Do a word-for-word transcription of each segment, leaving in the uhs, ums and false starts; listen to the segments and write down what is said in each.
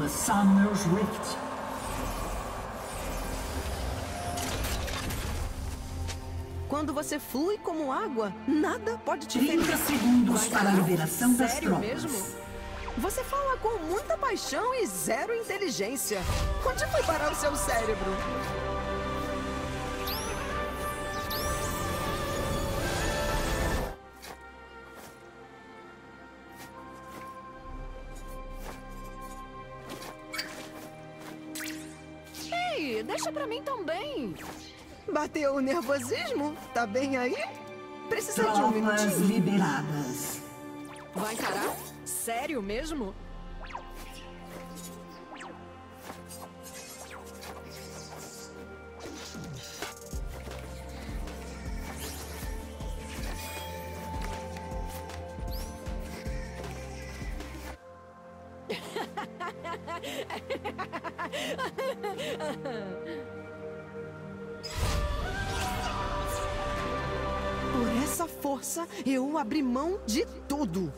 the Summoner's Rift. Quando você flui como água, nada pode te ferir. trinta segundos para a liberação das Sério tropas. mesmo? Você fala com muita paixão e zero inteligência. Onde foi parar o seu cérebro? Ei, deixa pra mim também. Bateu o nervosismo? Tá bem aí? Precisa de um Tropas minutinho? liberadas. Vai encarar? Sério mesmo? Por essa força, eu abri mão de tudo.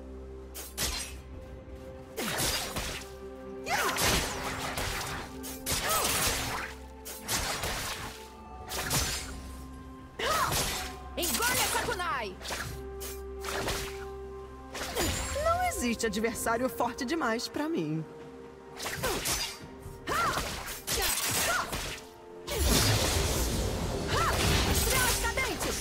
Engole essa kunai! Não existe adversário forte demais pra mim. Estrelas cadentes!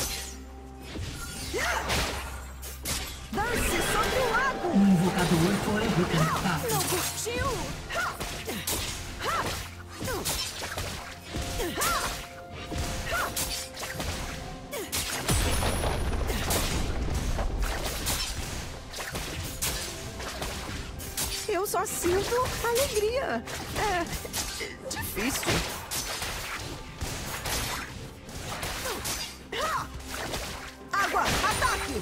Dance sobre o lago! O invocador foi reconectado. Não curtiu? Eu só sinto alegria. É difícil. Água, ataque!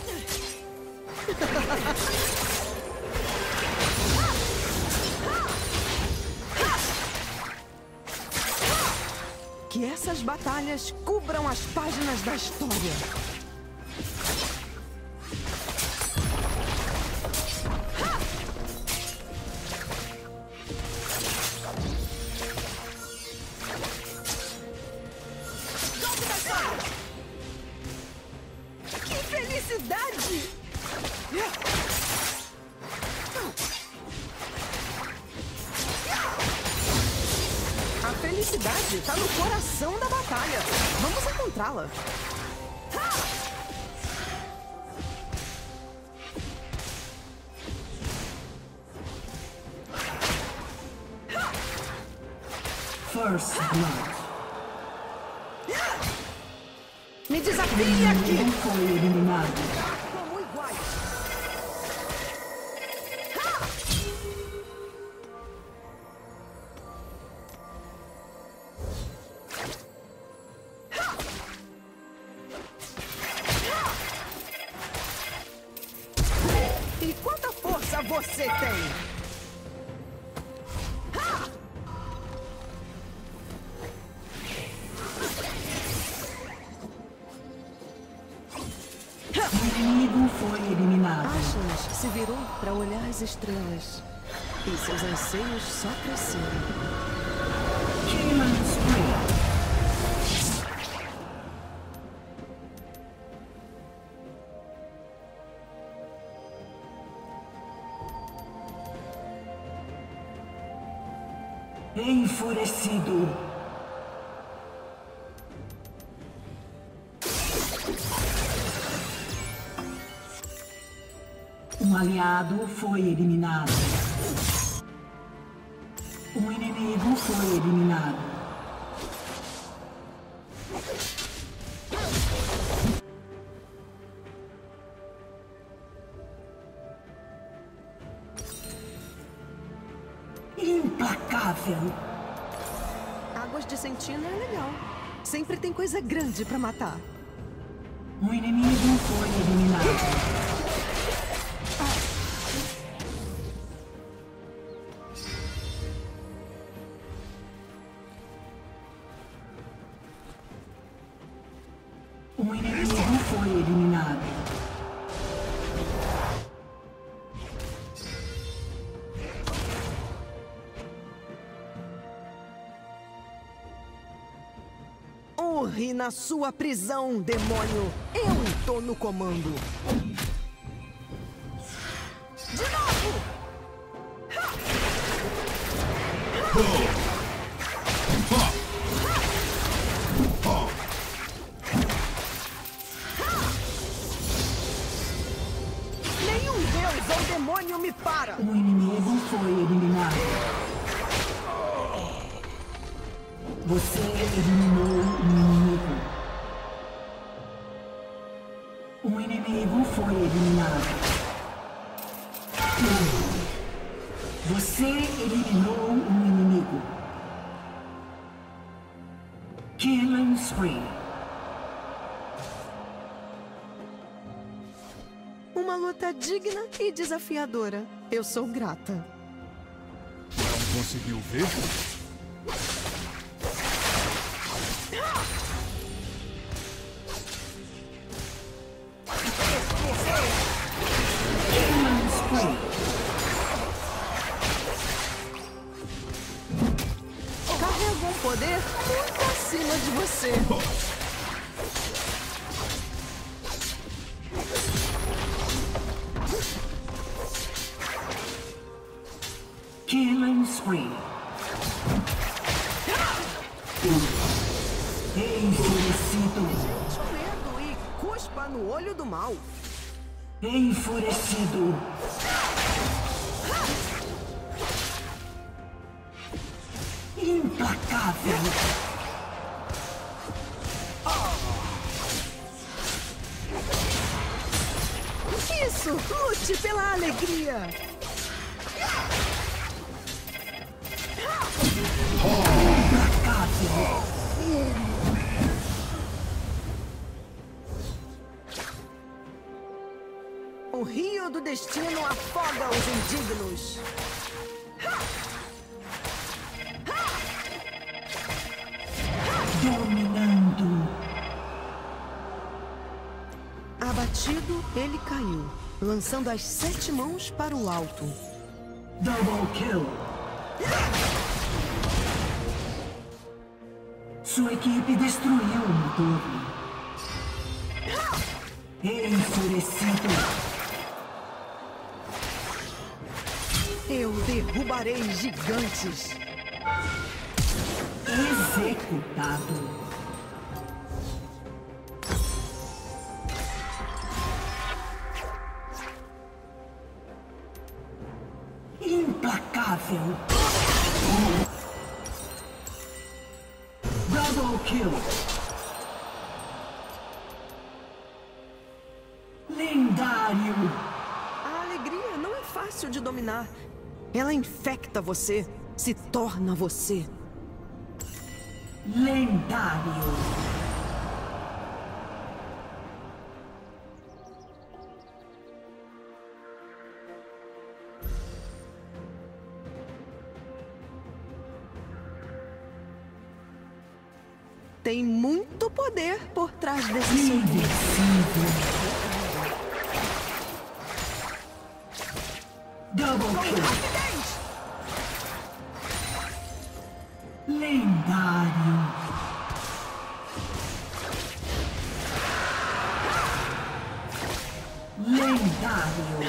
Que essas batalhas cubram as páginas da história. Que felicidade! A felicidade está no coração da batalha. Vamos encontrá-la. First Blood. Me desafie aqui! Não foi eliminado. Como iguais. E quanta força você tem? O inimigo foi eliminado. Ashley se virou para olhar as estrelas. E seus anseios só cresceram. Killing Spree. Enfurecido. Um aliado foi eliminado. Um inimigo foi eliminado. Implacável. Águas de Sentina é legal. Sempre tem coisa grande pra matar. Um inimigo foi eliminado. Um inimigo foi eliminado. Urre na sua prisão, demônio! Eu tô no comando! De novo! Nenhum deus ou demônio me para! O inimigo foi eliminado. Você eliminou um inimigo. Um inimigo foi eliminado. Você eliminou um inimigo. Killing spree. Uma luta digna e desafiadora. Eu sou grata. Não conseguiu ver? Killing spree. Carrego um poder muito acima de você. Killing spree. Enfurecido. Sente o medo e cuspa no olho do mal. Enfurecido. Implacável. Isso! Lute pela alegria! Implacável. O rio do destino afoga os indignos. Dominando. Abatido, ele caiu, lançando as sete mãos para o alto. Double kill. Sua equipe destruiu uma torre. Enfurecido. Eu derrubarei gigantes. Executado. Implacável. Double kill. Lendário. A alegria não é fácil de dominar. Ela infecta você, se torna você. Lendário. Tem muito poder por trás desse sorriso. Invencível. Double kill. Rapidez! Lendário. Lendário.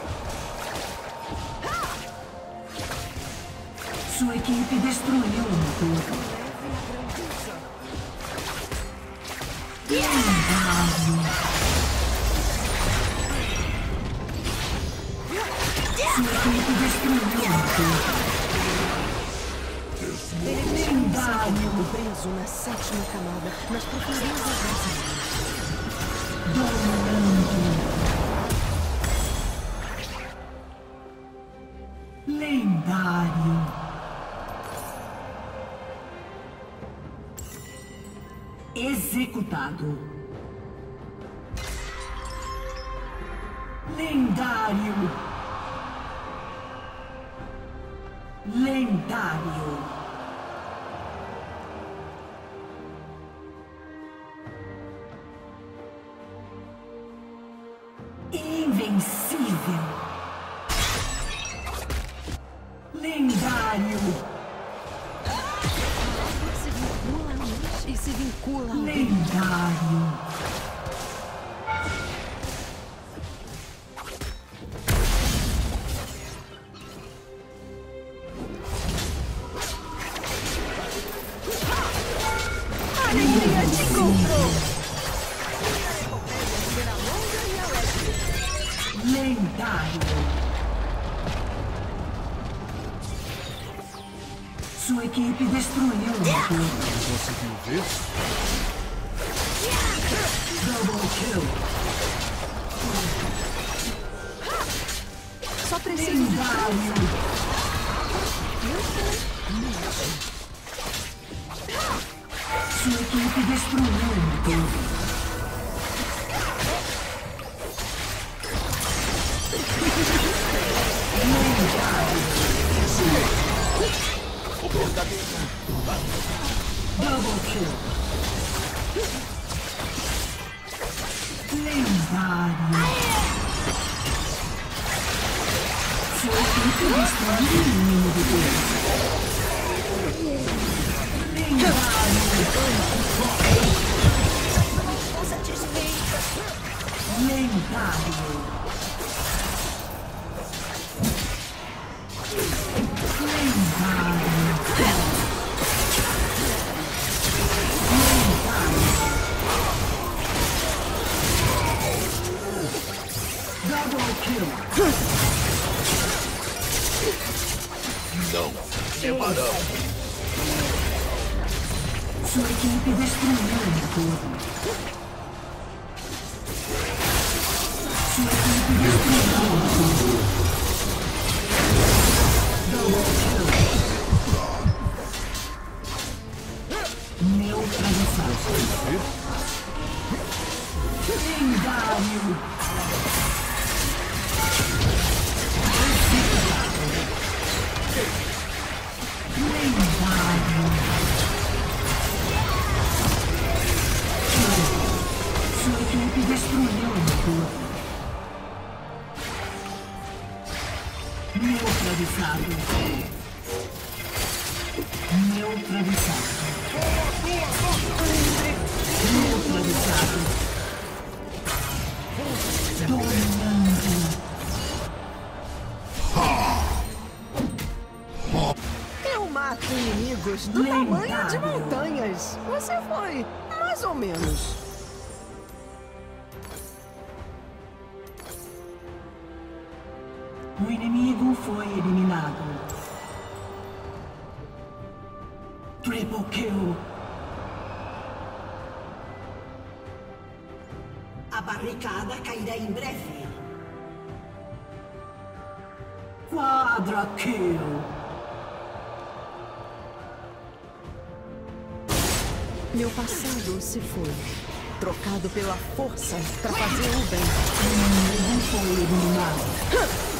Sua equipe destruiu uma torre. Lendário. Sua equipe destruiu uma torre. Ele Lendário. preso na sétima camada, nas profundezas das águas. Dominando. Lendário. Executado. Lendário. Lendário. Invencível. Lendário. Se vincula a luz e se vincula Manipula alguém. Lendário. A alegria te encontrou. Lendário. Sua equipe destruiu o jogo. Conseguiu ver? Double kill. Só preciso de Lendário. Sua equipe destruiu o jogo. Double kill. Lendário. Sua equipe destruiu o inimigo dele. Lendário. Lendário. Double kill. Não levarão. Sua equipe destruiu tudo. Sua equipe destruiu tudo. Double kill. Neutralizado. Lendário. Lendário. Sua equipe destruiu tudo. Neutralizado. Neutralizado. Neutralizado. Dominante. Eu mato inimigos do tamanho de montanhas. Você foi, mais ou menos. O inimigo foi eliminado. Triple kill. A barricada cairá em breve. Quadra kill. Meu passado se foi, trocado pela força para fazer o bem. O inimigo foi eliminado.